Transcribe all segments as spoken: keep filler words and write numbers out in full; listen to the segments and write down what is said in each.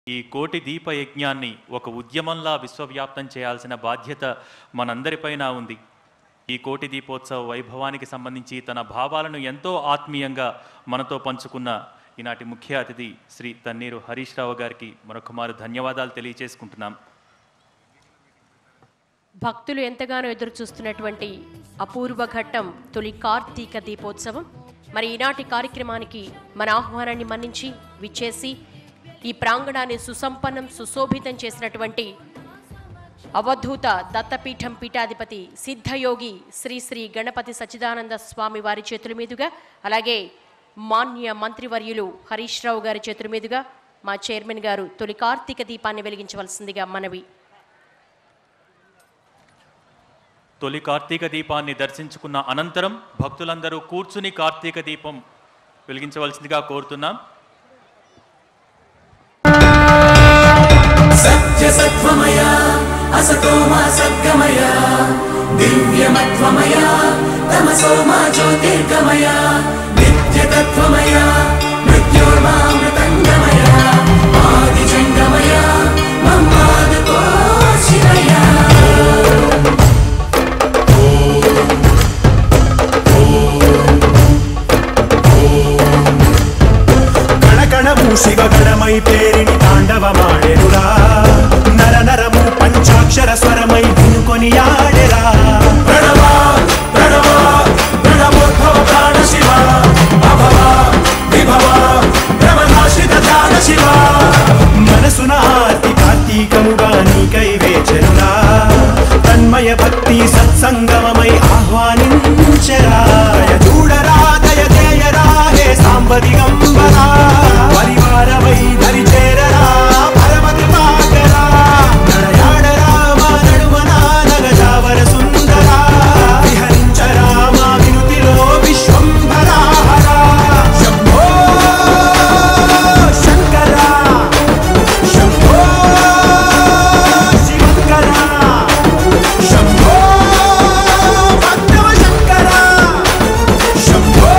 ఈ కోటి దీప యజ్ఞాన్ని ఒక ఉద్యమంలా విశ్వవ్యాప్తం చేయాల్సిన బాధ్యత మనందరిపైన ఉంది. ఈ కోటి దీపోత్సవ వైభవానికి సంబంధించి తన భావాలను ఎంతో ఆత్మీయంగా మనతో పంచుకున్న ఈనాటి ముఖ్య అతిథి శ్రీ తన్నీరు హరీష్ రావు గారికి మరొకమారు ధన్యవాదాలు తెలియజేసుకుంటున్నాం. భక్తులు ఎంతగానో ఎదురు చూస్తున్నటువంటి అపూర్వ ఘట్టం తొలి కార్తీక దీపోత్సవం. మరి ఈనాటి కార్యక్రమానికి మన ఆహ్వానాన్ని మన్నించి విచ్చేసి ఈ ప్రాంగణాన్ని సుసంపన్నం సుశోభితం చేసినటువంటి అవధూత దత్తపీఠం పీఠాధిపతి సిద్ధయోగి శ్రీ శ్రీ గణపతి సచ్చిదానంద స్వామి వారి చేతుల మీదుగా, అలాగే మాన్య మంత్రివర్యులు హరీష్ రావు గారి చేతుల మీదుగా మా చైర్మన్ గారు తొలి కార్తీక దీపాన్ని వెలిగించవలసిందిగా మనవి. తొలి కార్తీక దీపాన్ని దర్శించుకున్న అనంతరం భక్తులందరూ కూర్చుని కార్తీక దీపం వెలిగించవలసిందిగా కోరుతున్నాం. సత్య సత్వమయ అసతో మా సద్గమయ దివ్యమత్వమయ తమసో మా జ్యోతిర్గమయ నిత్యతత్వమయ మృత్యోర్మామృతంగమయ ఆదిజంగమయ మమ్మాదుకో శివయ. శివగణమై పేరిని తాండవమాడెరురా, నర నరము పంచాక్షర స్వరమై వినుకొని ఆడెరా. ప్రణవ ప్రణవ ప్రణవోద్భవ ప్రాణ శివ అభవ విభవ భ్రమనాశిత ధ్యాన శివ. మనసున ఆర్తి కార్తీకముగా నీకై వేచెరురా, తన్మయ భక్తి సత్సంగమమై ఆహ్వానించెరా. చూడరా దయ జయరా హే సాంబదిగంబరా, పరివారమై దరి చేరరా పరమతి పాకరా. నడయాడరా మా నడుమనా నగజావర సుందరా, విహరించరా మా వినుతిలో విశ్వంభరాహరా. శంభో శంకరా శంభో శివంకరా శంభో భక్తవ శంకరా శంభో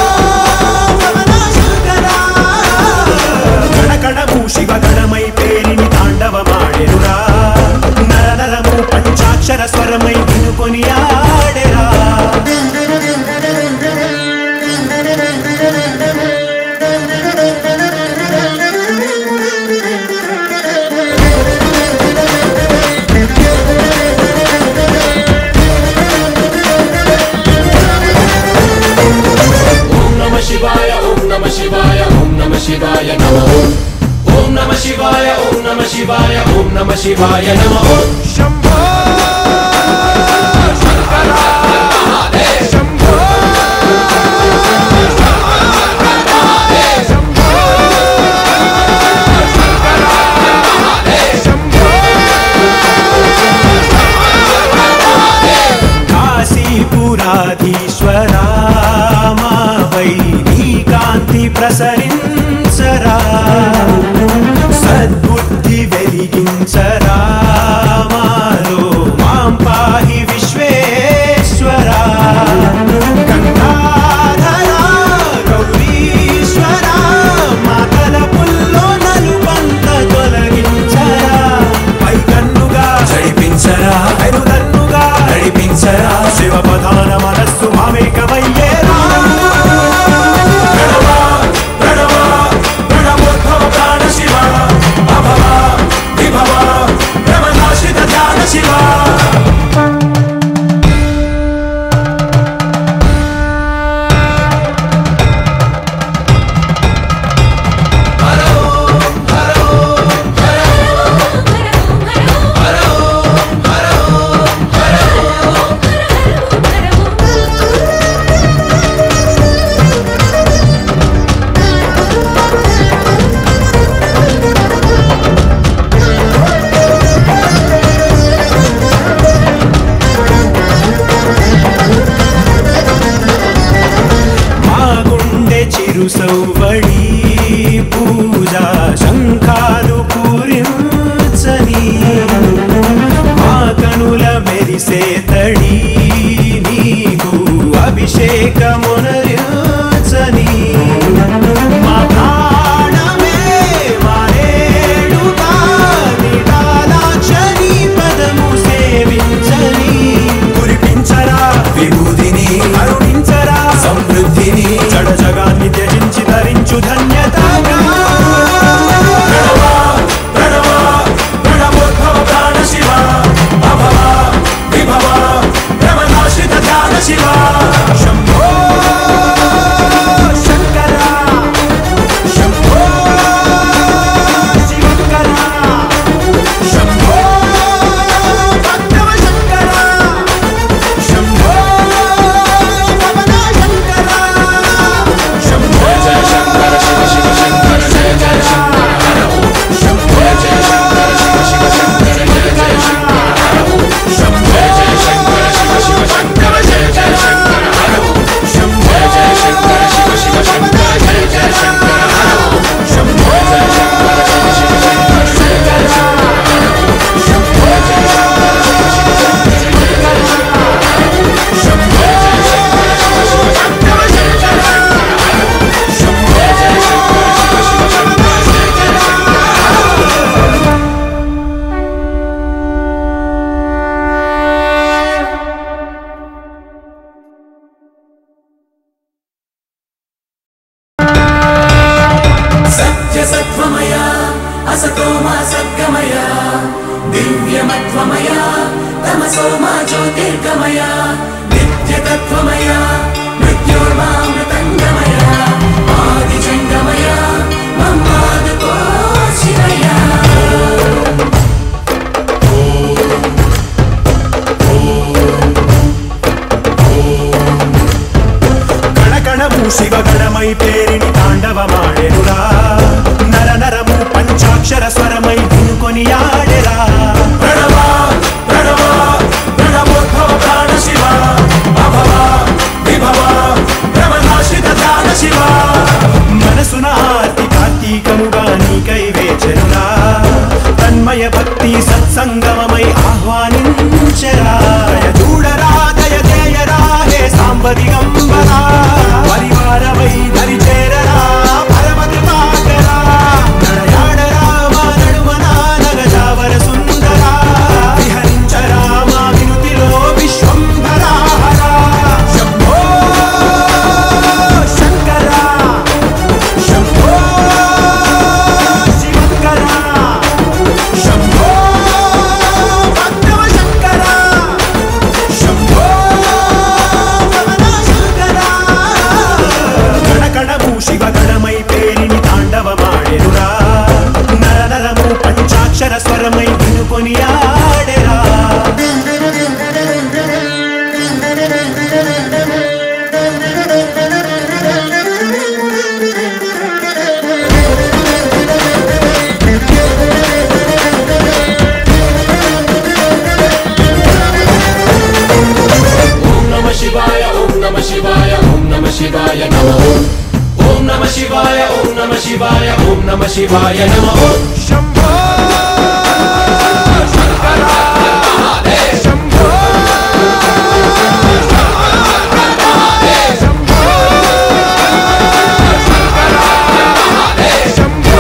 శివగణమై పేరిని తాండవమాడెరురా, నర నరము పంచాక్షర స్వరమై వినుకొని ఆడెరా. ఓం నమ శివాయ ఓం నమ శివాయ ఓం నమ శివాయ నమః. ఓం నమ శివాయ ఓం నమ శివాయ ఓం నమ శివాయ నమః. శంభో శంకర శంభో శంభో శంకర శంభో. కాశీపురాధీశ్వరా మా వైరీ కాంతి ప్రసరించరా, సద్బుద్ధి వెలిగించరా మాలో असतो मा सद्गमय दिव्यमत्वमय तमसो मा ज्योतिर्गमय नित्यतत्त्वमय मृत्योर्मामृतङ्गमय आदिजङ्गमय मम्मादको शिवय శివగణమై పేరిని తాండవమాడెనురా నర నరము పంచాక్షర స్వరమై వినుకొని ఆడెరా ప్రణవ ప్రణవ ప్రణవోద్భవ ప్రాణ శివ అభవ విభవ బ్రహ్మనాశిత ధ్యాన శివ మనసున ఆర్తి కార్తీకముగా నీకై వేచెనురా తన్మయ భక్తి సత్సంగమమై ఆహ్వానించెరా చూడరా దయ చేయరా హే సాంబ దిగంబరా పరివారమై దరి చేరరా పరమ కృపాకరా నడయాడరా మా నడుమన నగజావర సుందరా విహరించరా మా వినుతిలో విశ్వంభరా హరా శంభో శంకరా శంభో శివంకరా శంభో భక్తవ శంకరా శంభో శివగణమై పేరిని తాండవమాడెనురా నర నరము పంచాక్షర స్వరమై వినుకొని ఆడెరా ఓం నమ శివాయ ఓం నమ శివాయ ఓం నమ శివాయ నమః ఓం నమ శివాయ ఓం నమ శివాయ ఓం నమ శివాయ నమః శంభో శంకర శంభో శంభో శంకర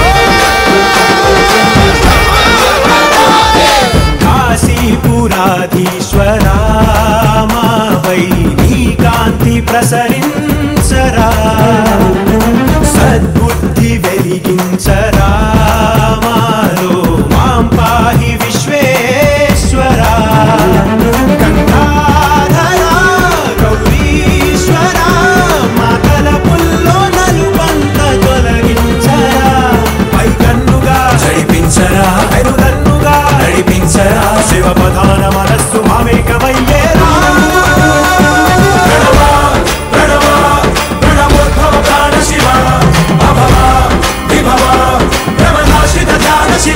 శంభో కాశీపురాధీశ్వరా మాపై నీ కాంతి ప్రసరించరా సద్బుద్ధి వెలిగించరా మాలో మాం పాహి విశ్వేశ్వరా గంగాధరా గౌరీశ్వరా మా తలపుల్లో నలుబంత తొలగించరా పై కన్నుగా జడిపించరా పెరుదన్నుగా నడిపించరా శివ ప్రధాన మనస్సు మామేకమయ్యేరా ప్రణవ ప్రణవ ప్రణవోద్భవ ప్రాణ శివ అభవ విభవ బ్రహ్మనాశిత ధ్యాన శివ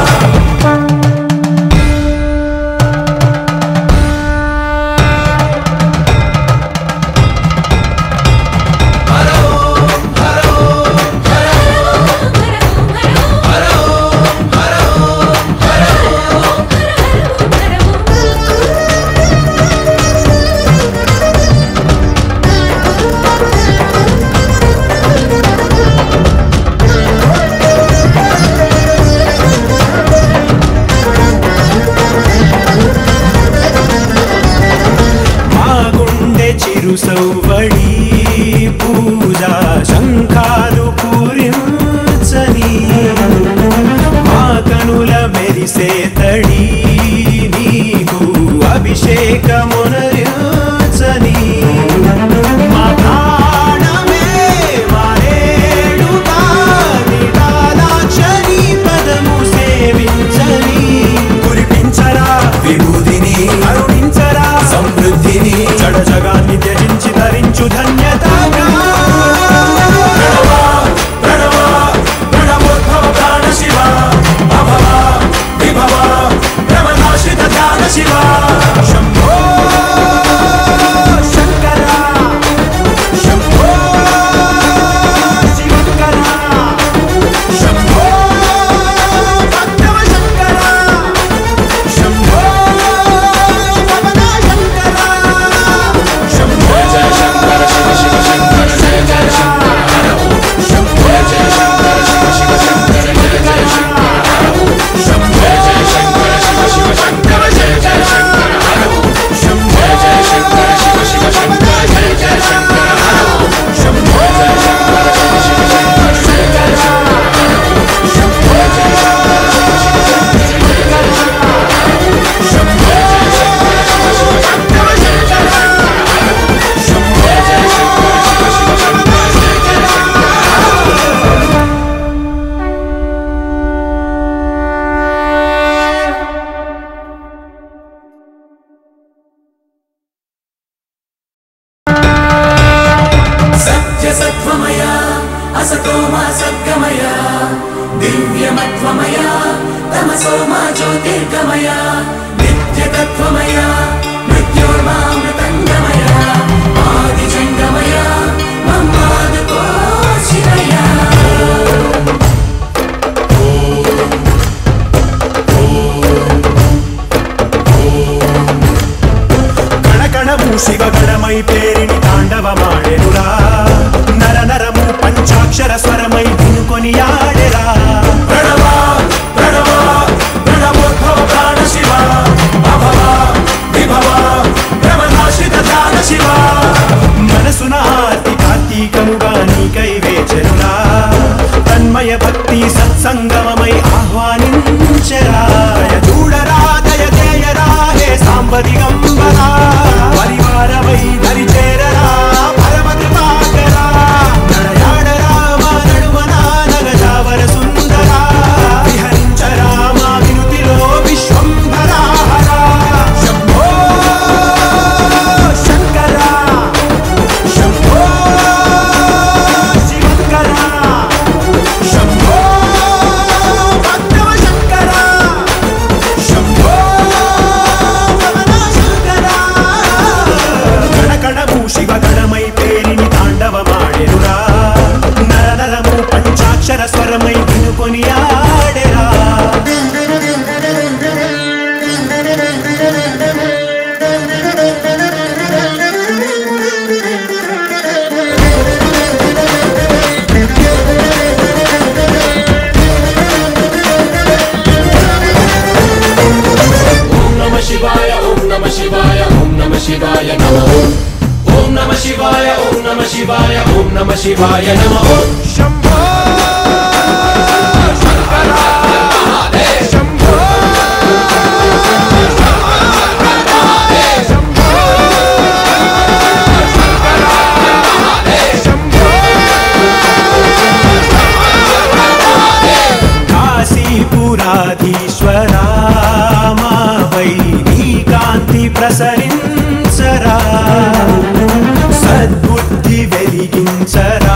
సౌవడి పూజా శంఖాలు పూరించని మా కనుల మెరిసే తడి నీకు అభిషేకమునరించని మా ప్రాణమే మారేడుగా నిరాలాక్షని పదము సేవించని కురిపించరా విభూతిని కరుణించరా సమృద్ధిని జడ జగాన్ని త్యజించి ధరించు ధన్యతగా ప్రణవ ప్రణవ ప్రణవోద్భవ ప్రాణ శివ అభవ విభవ सोमा ज्योतिर्गमय नित्यतत्त्वमय मृत्योर्मामृतङ्गमय आदिजङ्गमय मम्मादको शिवय శివగణమై పేరిని తాండవమాడెనురా నర నరము పంచాక్షర స్వరమై వినుకొని ఆడెరా ప్రణవ ప్రణవ ప్రణవోద్భవ ప్రాణ శివ అభవ విభవ భ్రమనాశిత ధ్యాన శివ మనసున ఆర్తి కార్తీకముగా నీకై వేచెనురా తన్మయ భక్తి సత్సంగమమై ఆహ్వానించెరా దయ చూడరా దయ చేయరా హే సాంబ దిగంబరా పరివారమై దరి చేరరా పరమ కృపాకరా నడయాడరా మా నడుమన నగజావర సుందరా విహరించరా మా వినుతిలో విశ్వంభరా హరా శంభో శంకరా శంభో శివంకరా శంభో భక్తవ శంకరా శంభో శివగణమై పేరిని తాండవమాడెనురా నర నరము పంచాక్షర స్వరమై వినుకొని ఆడెరా ఓం నమః శివాయ ఓం నమః శివాయ ఓం నమః శివాయ నమః ఓం నమః శివాయ ఓం నమః శివాయ ఓం నమః శివాయ నమః శంభో శంకర మహాదేవ్ శంభో శంభో శంకర మహాదేవ్ శంభో కాశీపురాధీశ్వరా మాపై నీ కాంతి ప్రసరించరా సద్బుద్ధి వెలిగించరా